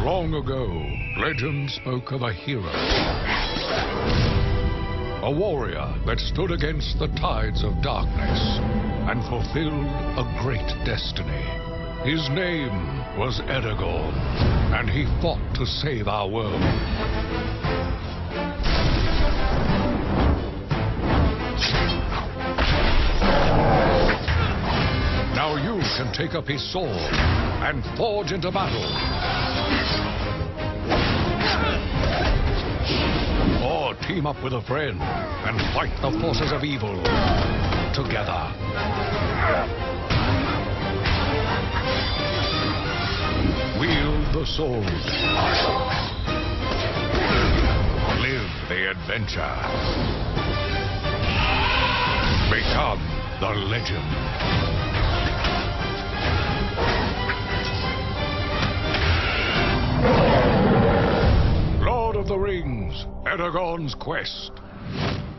Long ago, legend spoke of a hero. A warrior that stood against the tides of darkness and fulfilled a great destiny. His name was Aragorn, and he fought to save our world. Now you can take up his sword and forge into battle. Or team up with a friend and fight the forces of evil together. Wield the sword. Live the adventure. Become the legend. Lord of the Rings, Aragorn's Quest.